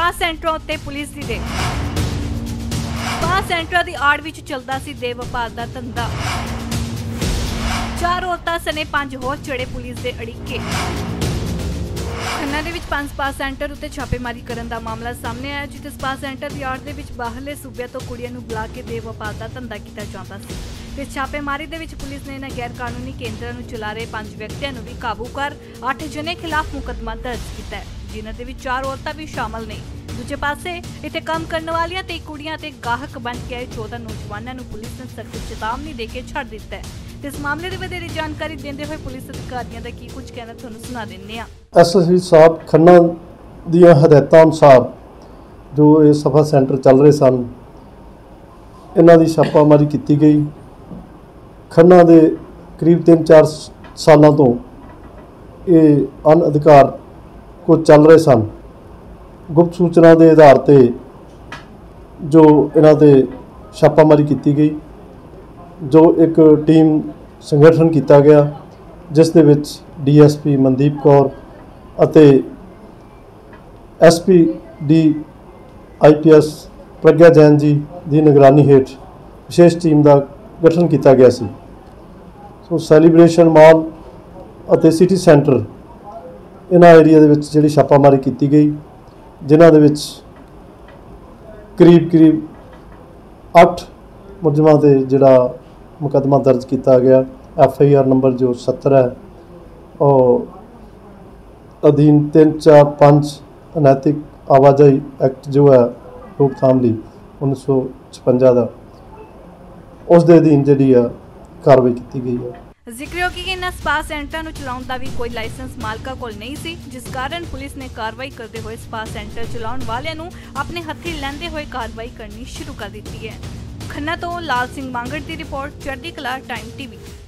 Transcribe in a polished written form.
Spa ਸੈਂਟਰਾਂ ਉੱਤੇ police ਦੀ ਦੇਖ। ਸਪਾ ਸੈਂਟਰਾਂ ਦੀ ਆੜ ਵਿੱਚ ਚੱਲਦਾ ਸੀ ਦੇਹ ਵਪਾਰ ਦਾ ਧੰਦਾ। 4 ਔਰਤਾਂ ਸਣੇ 5 ਹੋਰ ਚੜੇ ਪੁਲਿਸ ਦੇ ਅੜਿੱਕੇ। ਖੰਨਾ ਦੇ ਵਿੱਚ 5 ਸਪਾ ਸੈਂਟਰ ਉੱਤੇ ਛਾਪੇਮਾਰੀ ਕਰਨ ਦਾ ਮਾਮਲਾ ਸਾਹਮਣੇ ਆਇਆ, ਜਿੱਥੇ ਸਪਾ ਸੈਂਟਰ ਦੀ ਆੜ ਦੇ ਵਿੱਚ ਬਾਹਰਲੇ ਸੂਬਿਆਂ ਤੋਂ ਕੁੜੀਆਂ ਨੂੰ ਬੁਲਾ ਕੇ ਦੇਹ ਵਪਾਰ ਦਾ ਧੰਦਾ ਕੀਤਾ ਜਾਂਦਾ ਸੀ। ਤੇ ਛਾਪੇਮਾਰੀ ਦੇ ਵਿੱਚ ਪੁਲਿਸ ਨੇ ਇਹਨਾਂ ਗੈਰ ਕਾਨੂੰਨੀ ਕੇਂਦਰਾਂ ਨੂੰ ਚਲਾ ਰਹੇ 5 ਵਿਅਕਤੀਆਂ ਨੂੰ ਵੀ ਕਾਬੂ ਕਰ 8 ਜਣੇ ਖਿਲਾਫ ਮੁਕੱਦਮਾ ਦਰਜ ਕੀਤਾ ਹੈ, ਜਿਨ੍ਹਾਂ ਦੇ ਵਿੱਚ 4 ਔਰਤਾਂ ਵੀ ਸ਼ਾਮਲ ਨੇ। ਦੂਜੇ ਪਾਸੇ ਇੱਥੇ ਕੰਮ ਕਰਨ ਵਾਲੀਆਂ ਤੇ ਕੁੜੀਆਂ ਤੇ ਗਾਹਕ ਬਣ ਕੇ ਆਏ 14 ਨੌਜਵਾਨਾਂ ਨੂੰ ਪੁਲਿਸ ਨੇ ਸਖਤ ਚੇਤਾਵਨੀ ਦੇ ਕੇ ਛੱਡ ਦਿੱਤਾ ਹੈ। ਤੇ ਇਸ ਮਾਮਲੇ ਦੀ ਵਧੇਰੀ ਜਾਣਕਾਰੀ ਦਿੰਦੇ ਹੋਏ ਪੁਲਿਸ ਅਧਿਕਾਰੀਆਂ ਦਾ ਕੀ ਕੁਝ ਕਹਿਣਾ ਤੁਹਾਨੂੰ ਸੁਣਾ ਦਿੰਦੇ ਹਾਂ। ਐਸਐਸਪੀ ਸਾਹਿਬ ਖੰਨਾ ਦੀਆਂ ਹਦਾਇਤਾਂ ਅਨੁਸਾਰ ਜੋ ਇਹ ਸਫਾ ਸੈਂਟਰ ਚੱਲ ਰਹੇ ਸਨ, ਇਹਨਾਂ ਦੀ ਛਾਪਾਮਾਰੀ ਕੀਤੀ ਗਈ। ਖੰਨਾ ਦੇ ਕਰੀਬ 3-4 ਸਾਲਾਂ ਤੋਂ ਇਹ ਅਨਅਧਿਕਾਰ ਕੋ ਚੱਲ ਰਹੇ ਸਨ। ਗੁਪਤ ਸੂਚਨਾ ਦੇ ਆਧਾਰ ਤੇ ਜੋ ਇਹਨਾਂ ਤੇ ਛਾਪਾਮਾਰੀ ਕੀਤੀ ਗਈ, ਜੋ ਇੱਕ ਟੀਮ ਸੰਗਠਨ ਕੀਤਾ ਗਿਆ, ਜਿਸ ਦੇ ਵਿੱਚ ਡੀਐਸਪੀ ਮਨਦੀਪ ਕੌਰ ਅਤੇ SP D IPS Pragya Jain ji ਦੀ ਨਿਗਰਾਨੀ ਹੇਠ ਵਿਸ਼ੇਸ਼ ਟੀਮ ਦਾ ਗਠਨ ਕੀਤਾ ਗਿਆ ਸੀ। ਸੋ ਸੈਲੀਬ੍ਰੇਸ਼ਨ ਮਾਲ ਅਤੇ ਸਿਟੀ ਸੈਂਟਰ ਇਹਨਾਂ ਏਰੀਆ ਦੇ ਵਿੱਚ ਜਿਹੜੀ ਛਾਪਾਮਾਰੀ ਕੀਤੀ ਗਈ, ਜਿਨ੍ਹਾਂ ਦੇ ਵਿੱਚ ਕਰੀਬ 8 ਮੁਲਜ਼ਮਾਂ ਤੇ ਜਿਹੜਾ ਮੁਕੱਦਮਾ ਦਰਜ ਕੀਤਾ ਗਿਆ। FIR ਨੰਬਰ ਜੋ 70 ਹੈ, ਉਹ ਅਧੀਨ 345 ਅਨੈਤਿਕ ਆਵਾਜਾਈ ਐਕਟ ਜੋ ਹੈ ਰੋਕਥਾਮ ਲਈ 1956 ਦਾ, ਉਸ ਦੇ ਅਧੀਨ ਜਿਹੜੀ ਆ ਕਾਰਵਾਈ ਕੀਤੀ ਗਈ ਹੈ। ਜ਼ਿਕਰਯੋਗ ਕਿ ਇਹਨਾਂ ਸਪਾ ਸੈਂਟਰਾਂ ਨੂੰ ਚਲਾਉਣ ਦਾ ਵੀ ਕੋਈ ਲਾਇਸੈਂਸ ਮਾਲਕਾਂ ਕੋਲ ਨਹੀਂ ਸੀ, ਜਿਸ ਕਾਰਨ ਪੁਲਿਸ ਨੇ ਕਾਰਵਾਈ ਕਰਦੇ ਹੋਏ ਸਪਾ ਸੈਂਟਰ ਚਲਾਉਣ ਵਾਲਿਆਂ ਨੂੰ ਆਪਣੇ ਹੱਥੀਂ ਲੈਂਦੇ ਹੋਏ ਕਾਰਵਾਈ ਕਰਨੀ ਸ਼ੁਰੂ ਕਰ ਦਿੱਤੀ ਹੈ। ਖੰਨਾ ਤੋਂ ਲਾਲ ਸਿੰਘ ਮੰਗੜ ਦੀ report, Chardi Kala time TV।